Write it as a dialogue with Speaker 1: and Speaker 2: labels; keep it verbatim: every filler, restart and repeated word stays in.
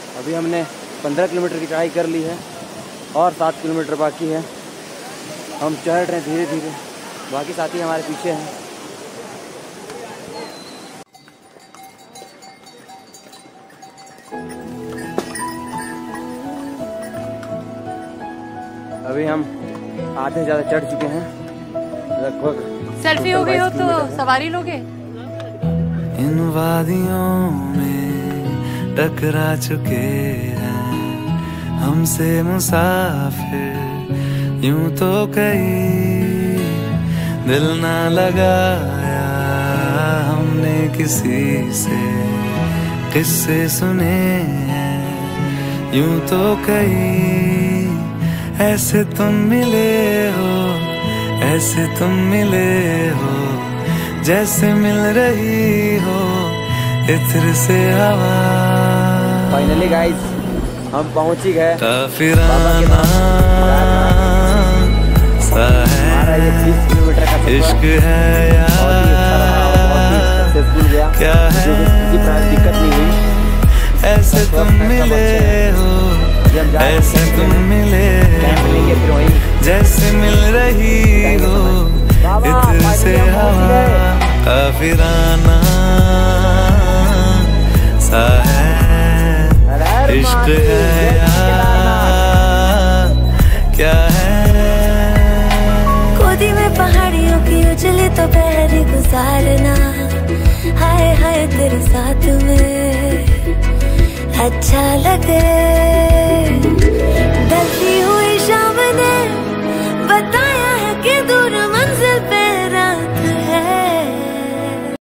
Speaker 1: अभी हमने पंद्रह किलोमीटर की चढ़ाई कर ली है और सात किलोमीटर बाकी है। हम चढ़ रहे हैं धीरे धीरे, बाकी साथी हमारे पीछे हैं। अभी हम आधे ज़्यादा चढ़ चुके हैं, लगभग।
Speaker 2: सेल्फी हो गई हो तो सवारी लोगे?
Speaker 3: इन वादियों में टकरा चुके हैं हमसे मुसाफिर, यूं तो कहीं दिल ना लगाया हमने किसी से, किस्से सुने हैं यूं तो कहीं। ऐसे तुम मिले हो, ऐसे तुम मिले हो, जैसे मिल रही हो इत्र से हवा।
Speaker 1: फाइनली गाइस हम पहुंच ही गए।
Speaker 3: काफिराना सा है इश्क है यार, क्या है
Speaker 1: दिक्कत नहीं हुई।
Speaker 3: ऐसे तुम मिले हो, ऐसे तुम मिले हो, जैसे मिल रही हो इत्र से हवा। काफिराना सा है इश्क है यार, क्या है।
Speaker 4: गोदी में पहाड़ियों की उजली तो पहरी गुजारना, हाय हाय तेरे साथ में अच्छा लगे।